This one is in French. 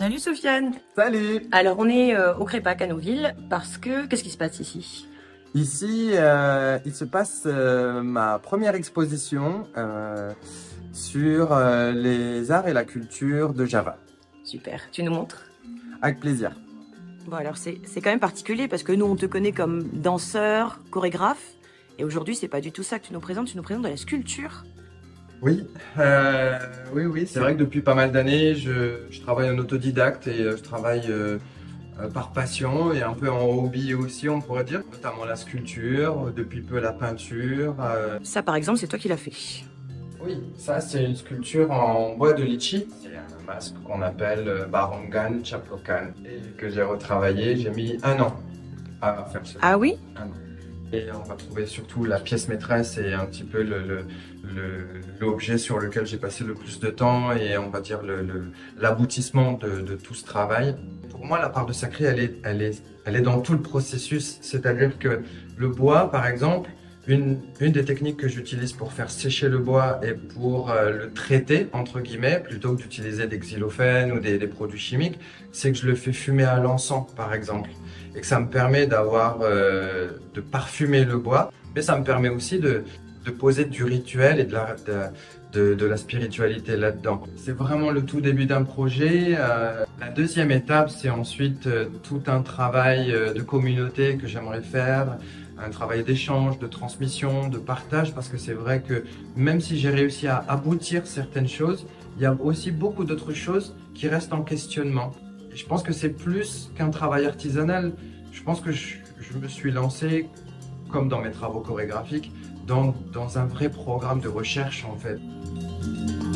Salut Sofiane. Salut! Alors on est au Crépac à Nouville parce que qu'est-ce qui se passe ici? Ici, il se passe ma première exposition sur les arts et la culture de Java. Super, tu nous montres? Avec plaisir. Bon alors c'est quand même particulier parce que nous on te connaît comme danseur, chorégraphe et aujourd'hui c'est pas du tout ça que tu nous présentes de la sculpture. Oui, oui. C'est vrai que depuis pas mal d'années, je travaille en autodidacte et je travaille par passion et un peu en hobby aussi, on pourrait dire, notamment la sculpture, depuis peu la peinture. Ça par exemple c'est toi qui l'as fait. Oui, ça c'est une sculpture en bois de litchi. C'est un masque qu'on appelle Barongan Chaplokan et que j'ai retravaillé. J'ai mis 1 an à faire ça. Ah oui? 1 an. Et on va trouver surtout la pièce maîtresse et un petit peu l'objet sur lequel j'ai passé le plus de temps et on va dire l'aboutissement de tout ce travail. Pour moi, la part de sacré, elle est dans tout le processus. C'est-à-dire que le bois, par exemple, une des techniques que j'utilise pour faire sécher le bois et pour le traiter, entre guillemets, plutôt que d'utiliser des xylophones ou des produits chimiques, c'est que je le fais fumer à l'encens, par exemple. Et que ça me permet de parfumer le bois, mais ça me permet aussi de poser du rituel et de la spiritualité là-dedans. C'est vraiment le tout début d'un projet. La deuxième étape, c'est ensuite tout un travail de communauté que j'aimerais faire, un travail d'échange, de transmission, de partage, parce que c'est vrai que même si j'ai réussi à aboutir certaines choses, il y a aussi beaucoup d'autres choses qui restent en questionnement. Et je pense que c'est plus qu'un travail artisanal. Je pense que je me suis lancé, comme dans mes travaux chorégraphiques, dans un vrai programme de recherche en fait.